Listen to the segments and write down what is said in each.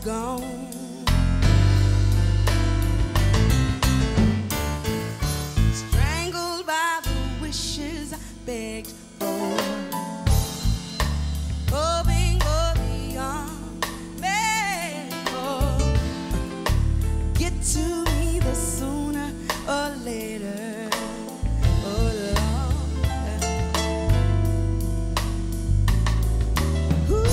gone. Strangled by the wishes I begged for, hoping for the unmade. Get to me the sooner or later. Oh Lord. Ooh.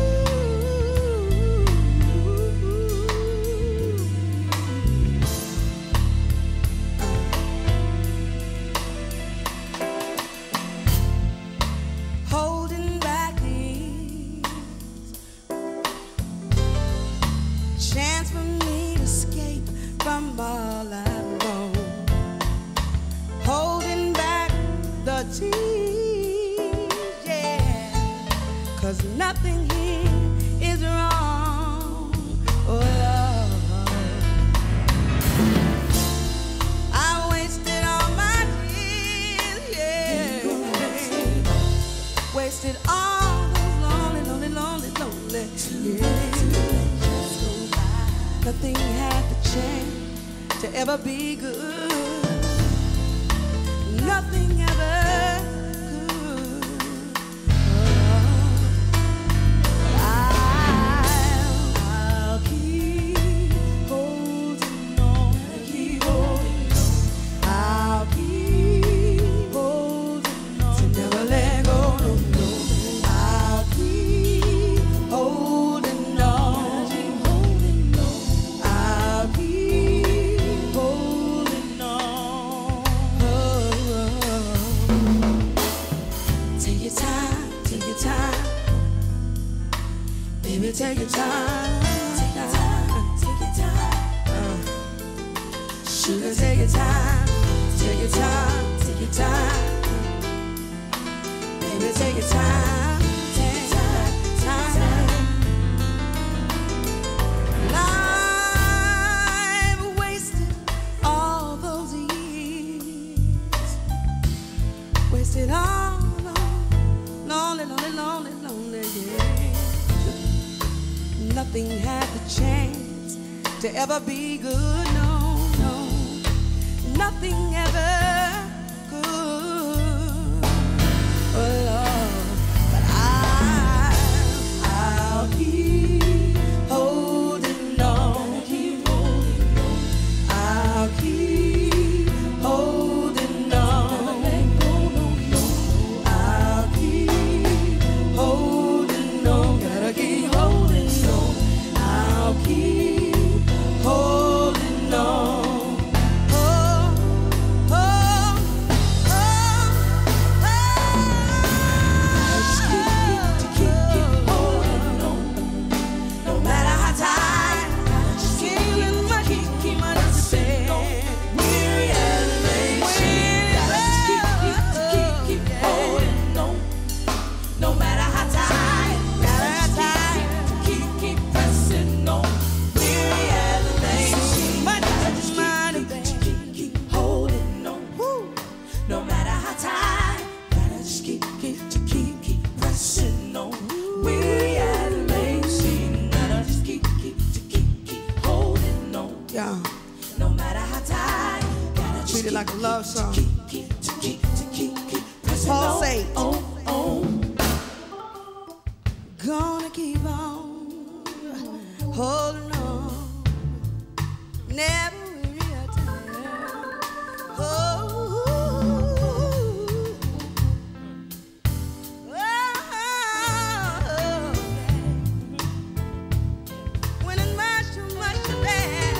Holding back these chance for me to escape from all I've known, holding back the tears, yeah, 'cause nothing here is wrong. Oh Lord, I wasted all my years, yeah, wasted all those lonely, lonely, lonely, lonely, yeah. Nothing had the chance to ever be good. Nothing ever could. Oh, I'll keep holding on. Keep holding on. I'll keep holding on. To never let go. No, no. I'll keep holding on. Baby, take your time. Take your time. Take your time. Sugar, take your time. Take your time. Take your time. Baby, take your time. Take your time. Time. I've wasted all those years. Wasted all those lonely, lonely, lonely, lonely years. Nothing had the chance to ever be good, no, no. Nothing ever could, oh Lord. But I'll keep holding on. Keep holding on. I'll keep holding on. I'll keep holding on. Gotta keep holding. I'll keep holding on. Oh, oh, oh, oh. Just keep holding on. No matter how tired, just keep weary and lazy. Just keep holding on. No matter how tired, keep pressing on. Weary and lazy, but just keep holding on. No matter how tired, gotta just keep pressing on. Weary and lazy, gotta just keep holding on. Yeah. No matter how tired, gotta treat it like a love song. Keep pressing on. Paul say, gonna keep on holding on, never really tired. Oh, when it's much too bad.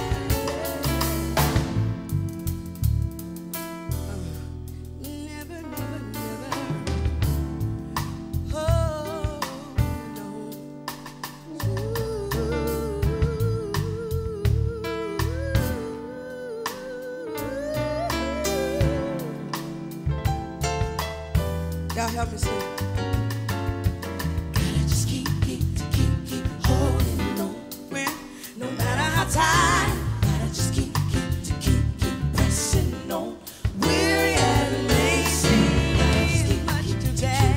Never, never, never. Y'all help me sing. Gotta just keep holding on. No matter how tired, gotta just keep pressing on. Weary and lazy, keep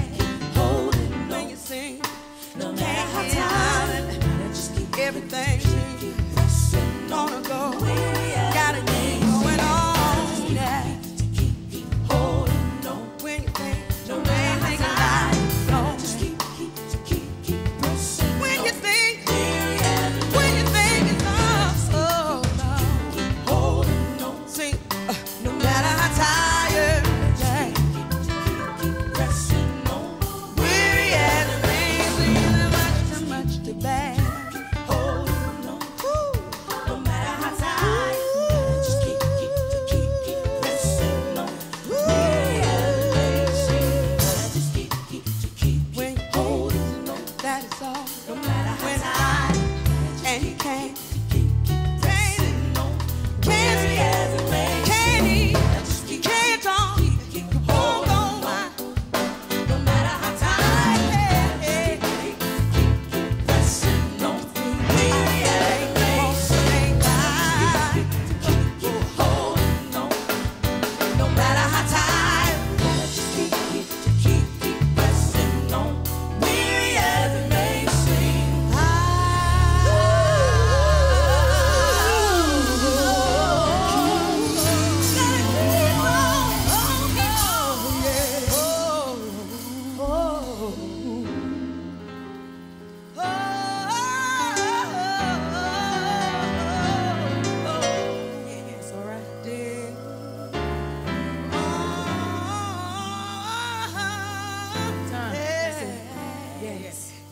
holding on. When you sing, no matter how tired, gotta just keep everything.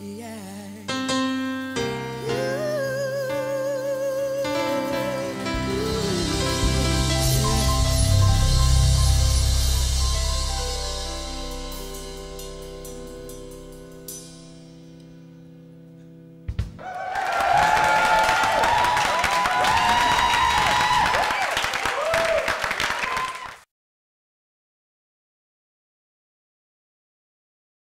Yeah.